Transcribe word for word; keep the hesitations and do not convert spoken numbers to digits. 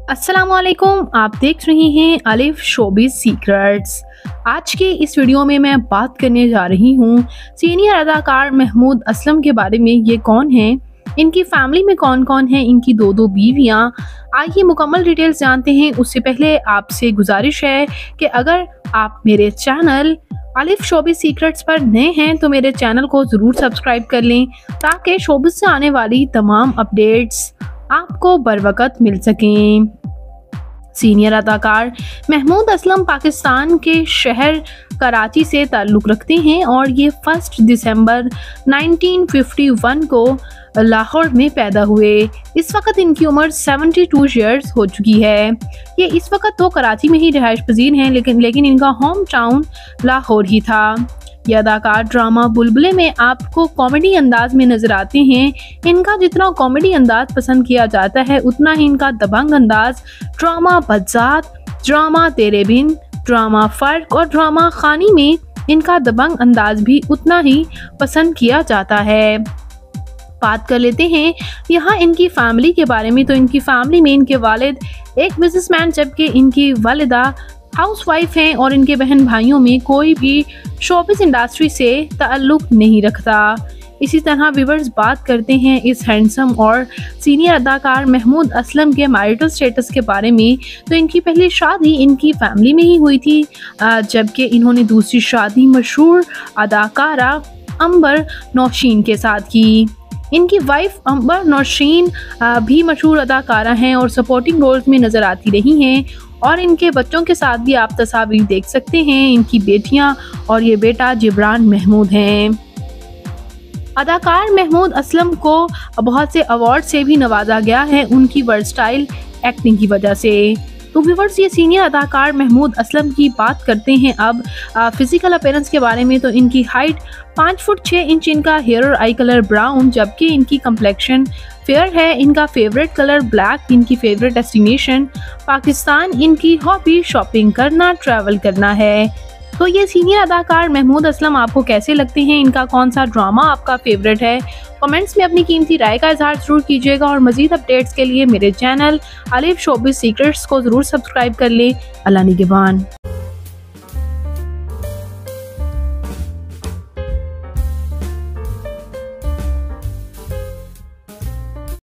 अस्सलामुअलैकुम, आप देख रहे हैं अलिफ शोबिज़ सीक्रेट्स। आज के इस वीडियो में मैं बात करने जा रही हूँ सीनियर अदाकार महमूद असलम के बारे में। ये कौन है, इनकी फैमिली में कौन कौन है, इनकी दो दो बीवियाँ। आइए मुकम्मल डिटेल्स जानते हैं। उससे पहले आपसे गुजारिश है कि अगर आप मेरे चैनल अलिफ शोबिज़ सीक्रेट्स पर नए हैं तो मेरे चैनल को ज़रूर सब्सक्राइब कर लें ताकि शोबिज़ से आने वाली तमाम अपडेट्स आपको बर वक़्त मिल सकें। सीनियर अदाकार महमूद असलम पाकिस्तान के शहर कराची से ताल्लुक़ रखते हैं और ये फर्स्ट दिसंबर उन्नीस सौ इक्यावन को लाहौर में पैदा हुए। इस वक्त इनकी उम्र बहत्तर ईयर्स हो चुकी है। ये इस वक्त तो कराची में ही रिहाइश पजीर हैं, लेकिन लेकिन इनका होम टाउन लाहौर ही था। ये अदाकार ड्रामा बुलबुले में आपको कॉमेडी अंदाज में नजर आते हैं। इनका जितना कॉमेडी अंदाज पसंद किया जाता है उतना ही इनका दबंग अंदाज ड्रामा बज्जात, ड्रामा तेरे बिन, ड्रामा फर्क और ड्रामा खानी में इनका दबंग अंदाज भी उतना ही पसंद किया जाता है। बात कर लेते हैं यहाँ इनकी फैमिली के बारे में। तो इनकी फैमिली में इनके वालिद एक बिजनेसमैन जबकि इनकी वालिदा हाउसवाइफ हैं और इनके बहन भाइयों में कोई भी शोबिज़ इंडस्ट्री से ताल्लुक़ नहीं रखता। इसी तरह व्यूअर्स बात करते हैं इस हैंडसम और सीनियर अदाकार महमूद असलम के मैरिटल स्टेटस के बारे में। तो इनकी पहली शादी इनकी फैमिली में ही हुई थी, जबकि इन्होंने दूसरी शादी मशहूर अदाकारा अंबर नौशीन के साथ की। इनकी वाइफ अंबर नौशीन भी मशहूर अदाकारा हैं और सपोर्टिंग रोल्स में नज़र आती रही हैं और इनके बच्चों के साथ भी आप तस्वीर देख सकते हैं। इनकी बेटियां और ये बेटा जिब्रान महमूद हैं। अदाकार महमूद असलम को बहुत से अवार्ड से भी नवाजा गया है उनकी वर्सटाइल एक्टिंग की वजह से। तो व्यूअर्स, ये सीनियर अदाकार महमूद असलम की बात करते हैं अब फिजिकल अपीयरेंस के बारे में। तो इनकी हाइट पाँच फुट छः इंच, इनका हेयर और आई कलर ब्राउन, जबकि इनकी कम्प्लेक्शन फेयर है। इनका फेवरेट कलर ब्लैक, इनकी फेवरेट डेस्टिनेशन पाकिस्तान, इनकी हॉबी शॉपिंग करना, ट्रैवल करना है। तो ये सीनियर अदाकार महमूद असलम आपको कैसे लगते हैं, इनका कौन सा ड्रामा आपका फेवरेट है, कमेंट्स में अपनी कीमती राय का इजहार जरूर कीजिएगा। और मजीद अपडेट्स के लिए मेरे चैनल अलिफ शोबिज़ सीक्रेट्स को ज़रूर सब्सक्राइब कर लें। अल्लाह निगहबान।